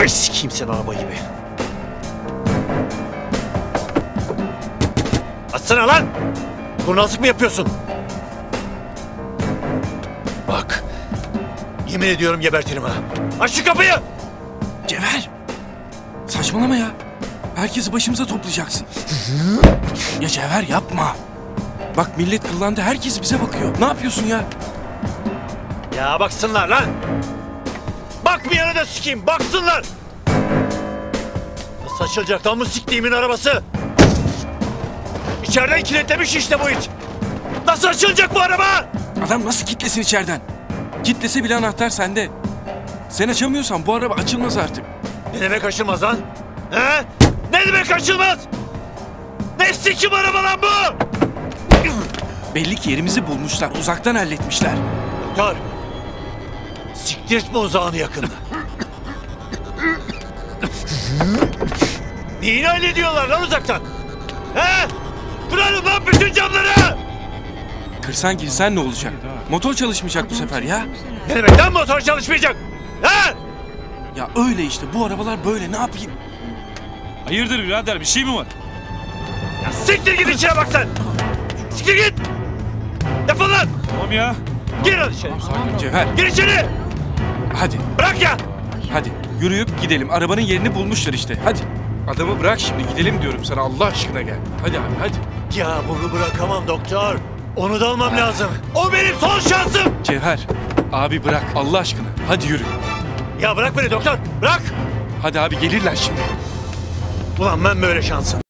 Ay sikeyim sen araba gibi. Açsana lan! Kurnazlık mı yapıyorsun? Bak, yemin ediyorum gebertirim ha. Aç şu kapıyı! Cevher! Saçmalama ya. Herkesi başımıza toplayacaksın. Ya Cevher yapma. Bak millet kıllandı, herkes bize bakıyor. Ne yapıyorsun ya? Ya baksınlar lan! Bakmayana da sikeyim, baksınlar! Nasıl açılacak lan bu siktiğimin arabası? İçeriden kilitlemiş işte bu it! Nasıl açılacak bu araba? Adam nasıl kitlesin içeriden? Kitlese bile anahtar sende. Sen açamıyorsan bu araba açılmaz artık. Ne demek açılmaz lan? He? Ne demek açılmaz? Ne sikim araba lan bu? Belli ki yerimizi bulmuşlar, uzaktan halletmişler. Doktor! Siktirtme uzağını yakında. Neyini hallediyorlar lan uzaktan? He? Kırarım lan bütün camları! Kırsan girsen ne olacak? Motor çalışmayacak bu sefer ya. Ne demek lan motor çalışmayacak? He? Ya öyle işte, bu arabalar böyle, ne yapayım? Hayırdır birader, bir şey mi var? Ya siktir git içine bak sen! Siktir git! Defol lan! Tamam ya. Gir lan içeri! Cevher, Gir içeri! hadi, Bırak ya! hadi. Yürüyüp gidelim, arabanın yerini bulmuşlar işte, hadi. Adamı bırak şimdi, gidelim diyorum sana, Allah aşkına gel. Hadi abi, hadi. Ya bunu bırakamam doktor. Onu da almam lazım. O benim son şansım! Cevher, abi bırak, Allah aşkına. Hadi yürü. Ya bırak beni doktor! Bırak! Hadi abi, gelirler şimdi. Ulan ben böyle şansım.